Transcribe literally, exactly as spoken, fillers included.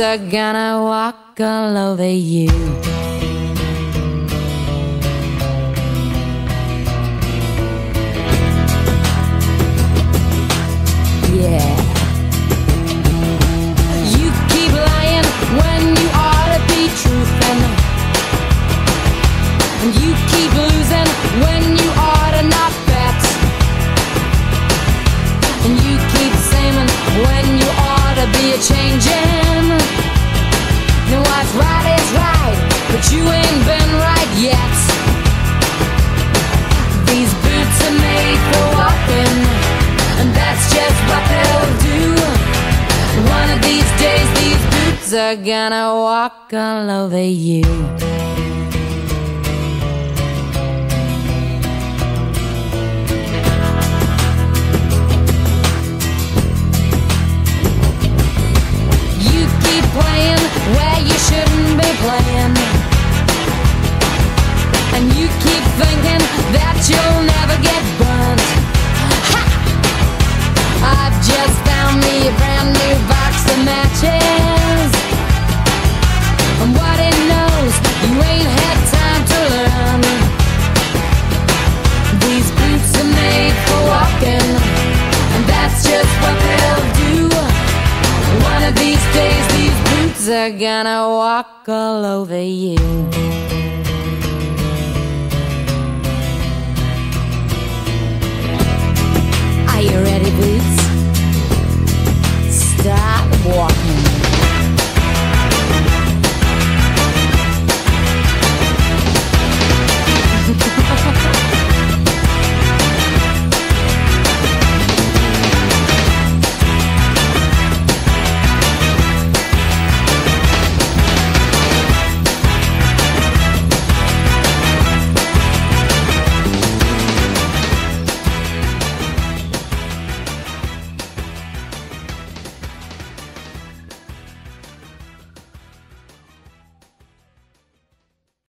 are gonna walk all over you. Yeah. You keep lying when you ought to be truthing, and you keep losing when you ought to not bet, and you keep saying when you ought to be a changing. Know what's right is right, but you ain't been right yet. These boots are made for walking, and that's just what they'll do. One of these days these boots are gonna walk all over you. You keep playing where you shouldn't be playing, and you keep thinking that you'll never get burnt. Ha! I've just found me a brand new box of matches, and what it knows you ain't had time to learn. These boots are made for walking, and that's just what they'll do. One of these days these boots are gonna walk all over you. Are you ready, boots? Start walking.